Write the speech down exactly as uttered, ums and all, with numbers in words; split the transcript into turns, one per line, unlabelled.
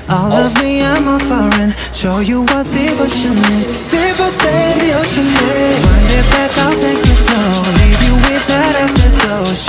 All of me, I'm a foreign. Show you what devotion is. Deeper than the ocean is. Wind it back, I'll take it slow. Leave you with that afterglow.